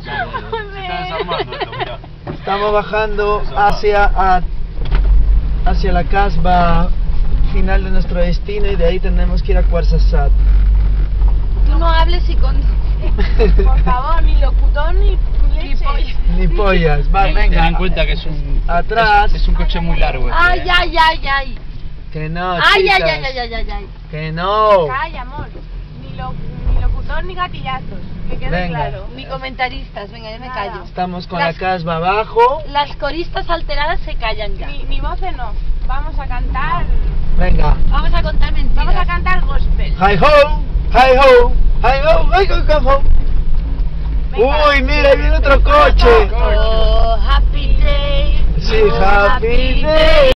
Se está desarmando esto, mira. Estamos bajando hacia la casba final de nuestro destino y de ahí tenemos que ir a Ouarzazate. Tú no hables y con... Por favor, ni locutor ni leche. Ni pollas. Va, Ten venga. en cuenta que es un... Atrás. Es un coche muy largo este, Ay, ay, ay, ay. Que no, Ay, ay, chicas. ay, ay, ay, ay, ay. Que no. Calla, amor. Ni locutor ni gatillazos. Que quede Venga. claro. Ni comentaristas, venga, yo me Nada. callo. Estamos con Las- la casba abajo. Las coristas alteradas se callan ya. Ni voces no. Vamos a cantar. Venga. Vamos a contar mentiras. Vamos a cantar gospel. Hi ho, hi ho, hi ho, hi ho, come home. Venga. Uy, mira, ahí viene otro coche. Oh, happy day. Sí, Oh, happy day.